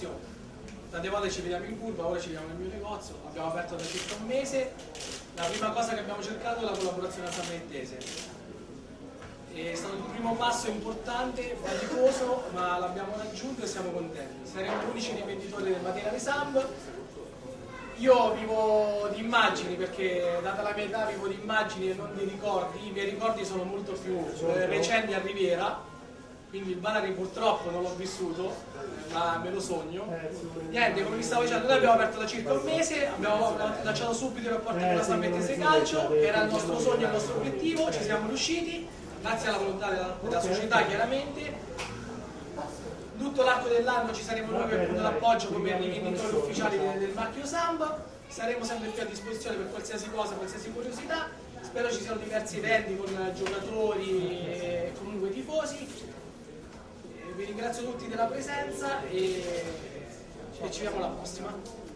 negozio. Tante volte ci vediamo in curva, ora ci vediamo nel mio negozio, abbiamo aperto da circa un mese. La prima cosa che abbiamo cercato è la collaborazione salvettese. È stato il primo passo importante, faticoso, ma l'abbiamo raggiunto e siamo contenti. Saremo gli unici rivenditori del materiale SAMB. Io vivo di immagini perché, data la mia età, vivo di immagini e non di ricordi. I miei ricordi sono molto più recenti a Riviera, quindi il Banari purtroppo non l'ho vissuto, ma me lo sogno. Niente, come vi stavo dicendo, noi abbiamo aperto da circa un mese, abbiamo lanciato subito i rapporti con la Salvettese Calcio, era il nostro sogno e il nostro obiettivo, ci siamo riusciti, grazie alla volontà della società chiaramente. Tutto l'arco dell'anno ci saremo noi per punto d'appoggio come rivenditori ufficiali del marchio SAMB, saremo sempre più a disposizione per qualsiasi cosa, qualsiasi curiosità. Spero ci siano diversi eventi con giocatori e comunque tifosi. Vi ringrazio tutti della presenza e ci vediamo alla prossima.